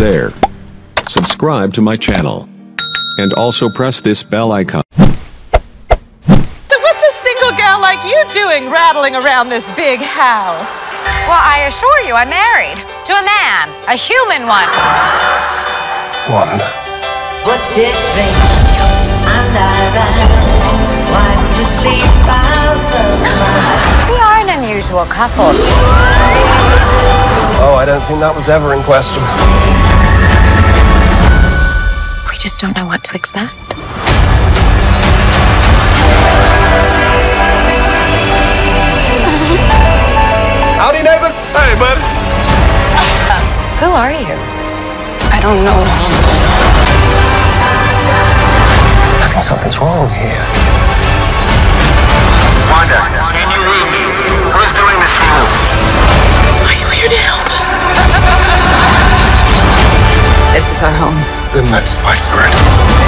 there. Subscribe to my channel. And also press this bell icon. What's a single gal like you doing rattling around this big house? Well, I assure you, I'm married. To a man. A human one. One. What's it rain? And I ran. Wipe the sleep out of my. We are an unusual couple. Oh, I don't think that was ever in question. We just don't know what to expect. Howdy, neighbors. Hey, buddy. Who are you? I don't know. I think something's wrong here. Wanda, can you read me? Who's doing this to you? Are you here to help us? This is our home. Then let's fight for it.